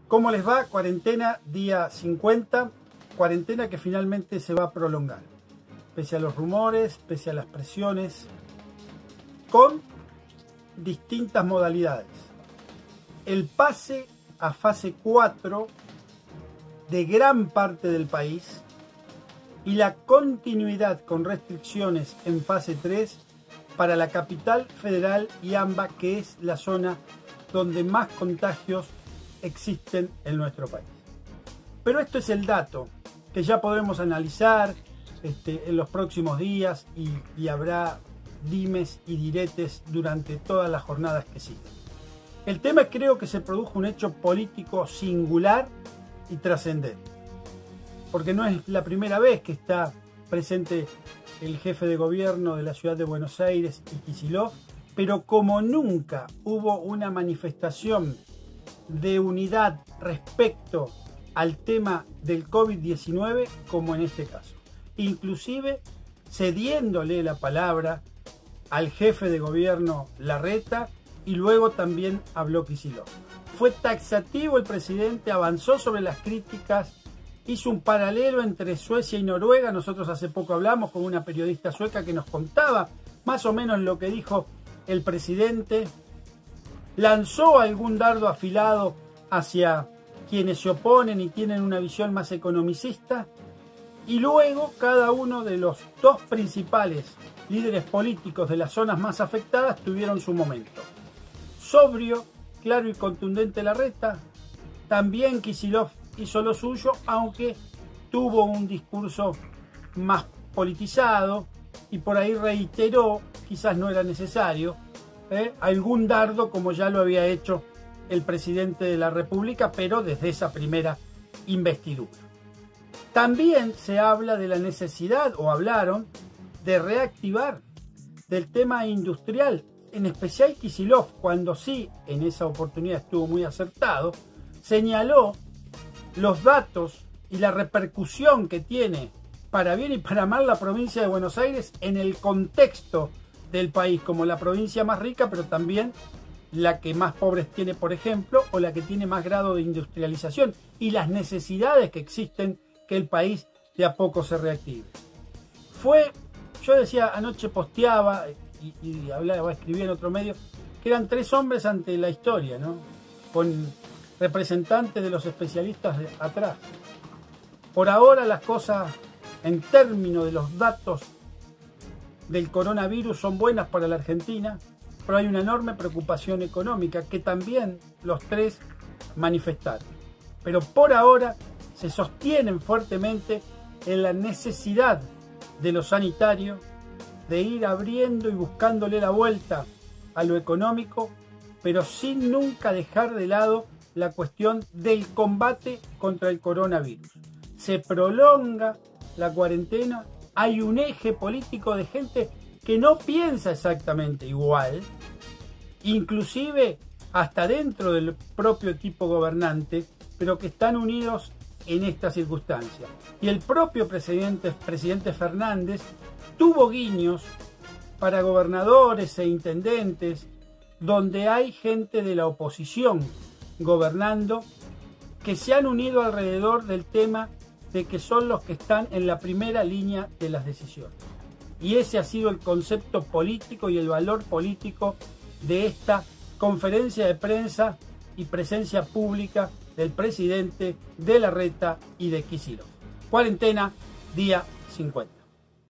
¿Cómo les va? Cuarentena, día 50, cuarentena que finalmente se va a prolongar, pese a los rumores, pese a las presiones, con distintas modalidades. El pase a fase 4 de gran parte del país y la continuidad con restricciones en fase 3 para la capital federal y AMBA, que es la zona donde más contagios existen en nuestro país. Pero esto es el dato que ya podremos analizar en los próximos días y habrá dimes y diretes durante todas las jornadas que siguen. El tema es, creo que se produjo un hecho político singular y trascendente, porque no es la primera vez que está presente el jefe de gobierno de la ciudad de Buenos Aires y Kicillof, pero como nunca hubo una manifestación de unidad respecto al tema del COVID-19 como en este caso, inclusive cediéndole la palabra al jefe de gobierno Larreta y luego también habló Kicillof. Fue taxativo el presidente, avanzó sobre las críticas, hizo un paralelo entre Suecia y Noruega. Nosotros hace poco hablamos con una periodista sueca que nos contaba más o menos lo que dijo el presidente. Lanzó algún dardo afilado hacia quienes se oponen y tienen una visión más economicista, y luego cada uno de los dos principales líderes políticos de las zonas más afectadas tuvieron su momento. Sobrio, claro y contundente Larreta, también Kicillof hizo lo suyo, aunque tuvo un discurso más politizado y por ahí reiteró, quizás no era necesario, algún dardo como ya lo había hecho el presidente de la República, pero desde esa primera investidura. También se habla de la necesidad, o hablaron, de reactivar del tema industrial, en especial Kicillof, cuando sí, en esa oportunidad estuvo muy acertado, señaló los datos y la repercusión que tiene para bien y para mal la provincia de Buenos Aires en el contexto del país, como la provincia más rica, pero también la que más pobres tiene, por ejemplo, o la que tiene más grado de industrialización, y las necesidades que existen que el país de a poco se reactive. Yo decía, anoche posteaba y hablaba, escribía en otro medio, que eran tres hombres ante la historia, ¿no? Con representantes de los especialistas atrás. Por ahora las cosas, en términos de los datos del coronavirus, son buenas para la Argentina, pero hay una enorme preocupación económica que también los tres manifestaron. Pero por ahora se sostienen fuertemente en la necesidad de lo sanitario de ir abriendo y buscándole la vuelta a lo económico, pero sin nunca dejar de lado la cuestión del combate contra el coronavirus. Se prolonga la cuarentena, hay un eje político de gente que no piensa exactamente igual, inclusive hasta dentro del propio equipo gobernante, pero que están unidos en esta circunstancia. Y el propio presidente Fernández tuvo guiños para gobernadores e intendentes donde hay gente de la oposición gobernando que se han unido alrededor del tema de que son los que están en la primera línea de las decisiones. Y ese ha sido el concepto político y el valor político de esta conferencia de prensa y presencia pública del presidente, de Larreta y de Kicillof. Cuarentena, día 50.